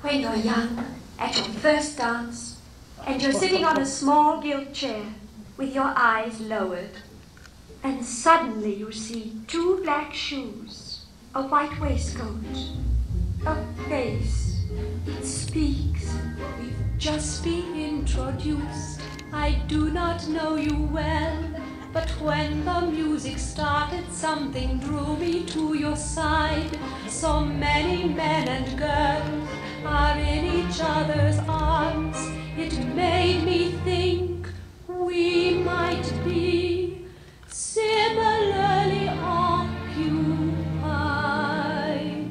When you're young, at your first dance, and you're sitting on a small gilt chair with your eyes lowered, and suddenly you see two black shoes, a white waistcoat, a face. It speaks. We've just been introduced. I do not know you well, but when the music started, something drew me to your side. So many men and girls are in each other's arms. It made me think we might be similarly occupied.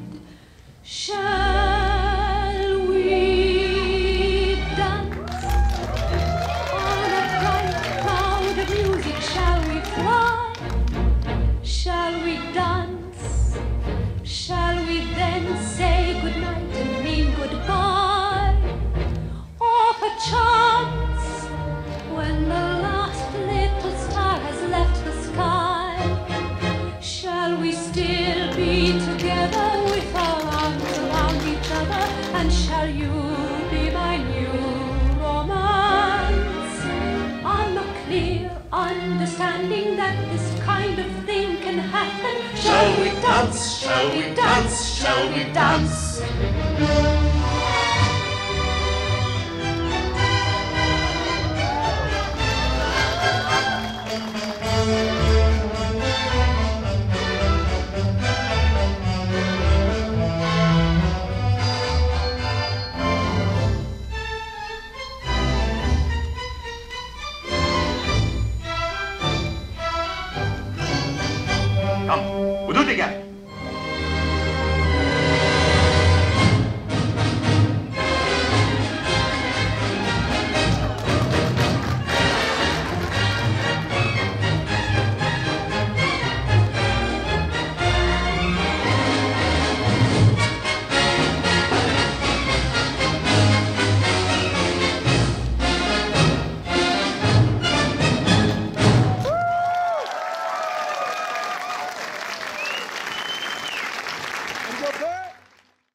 Shall we dance on a bright cloud of music? Shall we fly? Shall we dance? Shall we then say goodnight and mean goodbye? Or perchance, when the last little star has left the sky, shall we still be together with our arms around each other? And shall you be my new romance? On the clear understanding that this kind of thing can happen. Shall we dance? Shall we dance? Shall we dance? Come, we'll do it again. Go back.